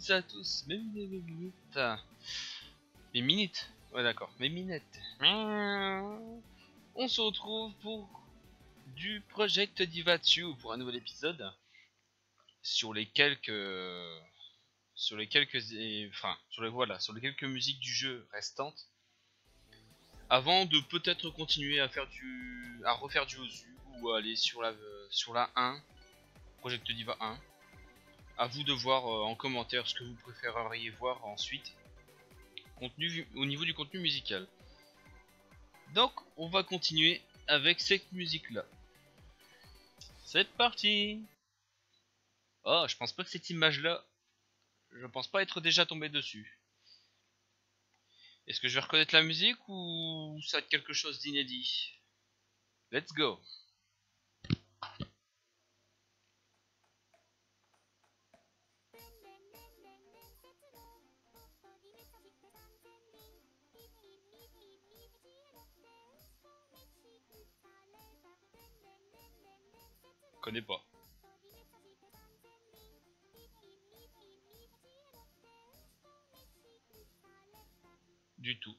toutes et à tous, mes minutes. Mes minutes. Ouais d'accord, mes minettes. On se retrouve pour du Project Diva 2 pour un nouvel épisode sur les quelques sur les quelques sur les quelques musiques du jeu restantes avant de peut-être continuer à refaire du Ozu ou aller sur la 1 Project Diva 1. À vous de voir en commentaire ce que vous préféreriez voir ensuite au niveau du contenu musical. Donc on va continuer avec cette musique là. C'est parti. Oh, je pense pas que cette image là, je pense pas être déjà tombé dessus. Est-ce que je vais reconnaître la musique ou ça va être quelque chose d'inédit? Let's go. Connais pas. Du tout.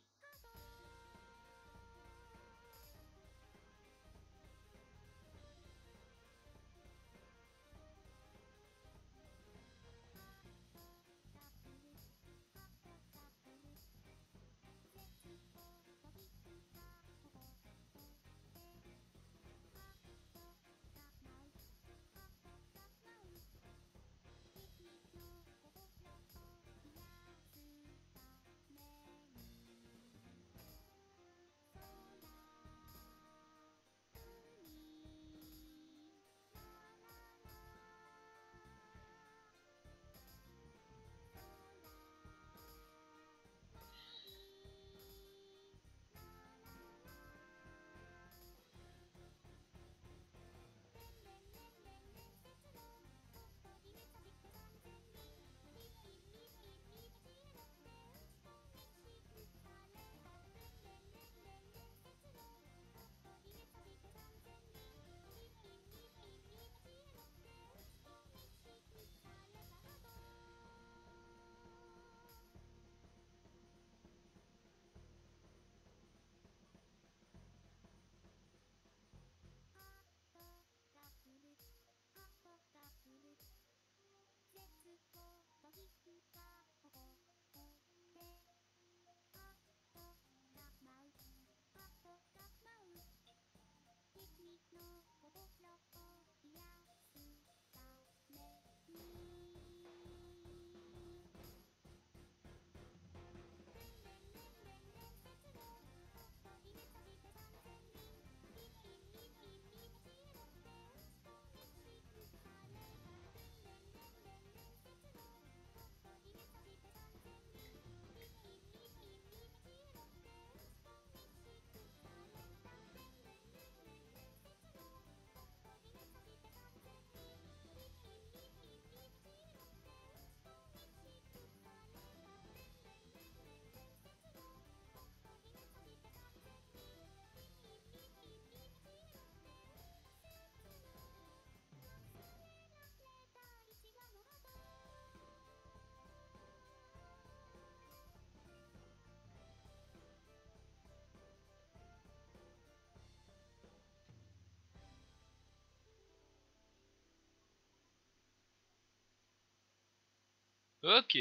Ok.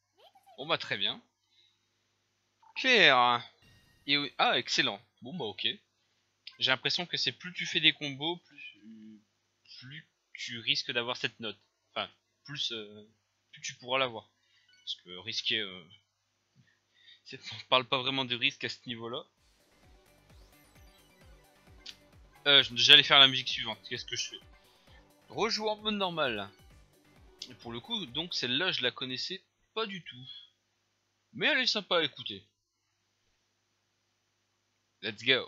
Bon bah très bien. Claire. Ah excellent. Bon bah ok. J'ai l'impression que c'est plus tu fais des combos, plus tu risques d'avoir cette note. Enfin, plus tu pourras l'avoir. Parce que risquer, on parle pas vraiment de risque à ce niveau-là. J'allais faire la musique suivante. Qu'est-ce que je fais? Rejoue en mode normal. Et pour le coup, donc celle-là, je la connaissais pas du tout. Mais elle est sympa à écouter. Let's go.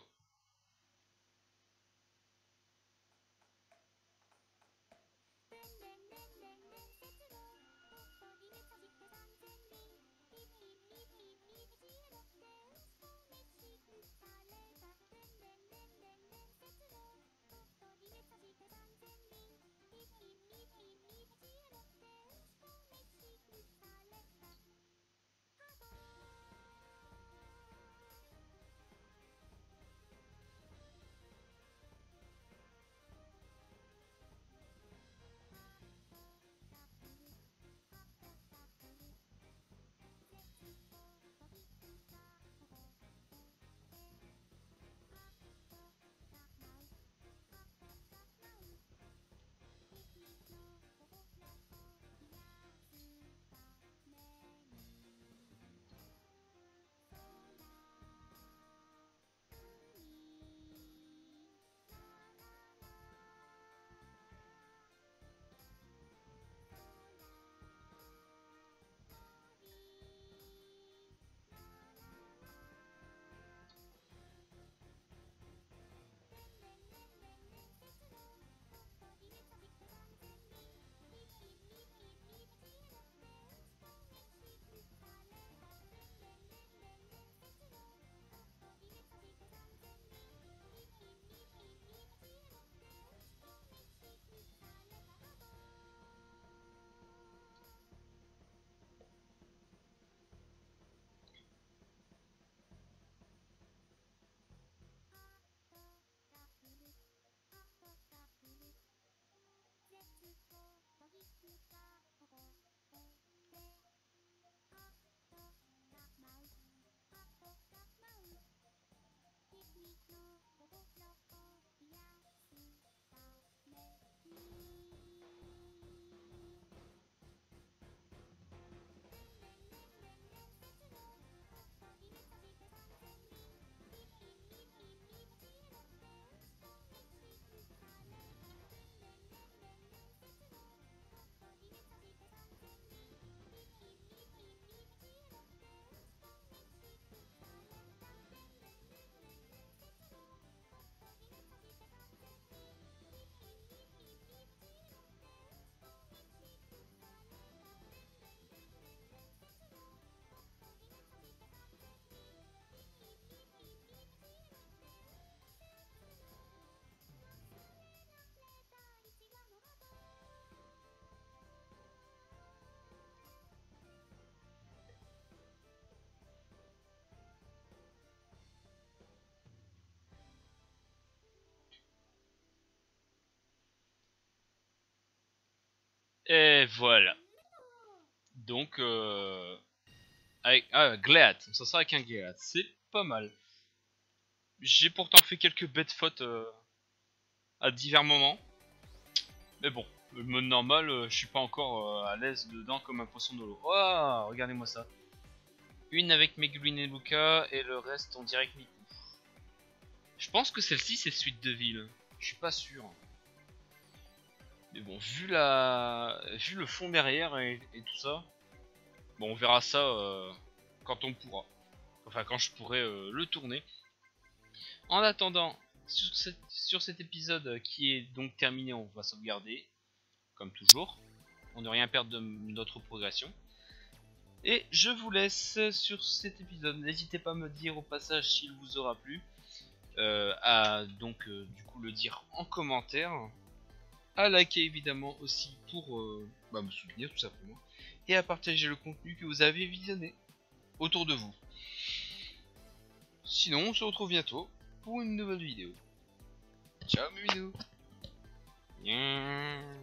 Et voilà. Donc, avec Gléat, ça sera avec un Gléat, c'est pas mal. J'ai pourtant fait quelques bêtes fautes à divers moments. Mais bon, le mode normal, je suis pas encore à l'aise dedans comme un poisson de l'eau. Oh, regardez-moi ça. Une avec Megumin et Luca et le reste en direct Miku. Je pense que celle-ci c'est Suite de Ville. Je suis pas sûr. Mais bon, vu le fond derrière et tout ça, bon, on verra ça quand on pourra. Enfin, quand je pourrai le tourner. En attendant, sur cet épisode qui est donc terminé, on va sauvegarder, comme toujours, pour ne rien perdre de notre progression. Et je vous laisse sur cet épisode. N'hésitez pas à me dire au passage s'il vous aura plu, à donc du coup le dire en commentaire, à liker évidemment aussi pour me soutenir tout simplement, et à partager le contenu que vous avez visionné autour de vous. Sinon, on se retrouve bientôt pour une nouvelle vidéo. Ciao mes minous.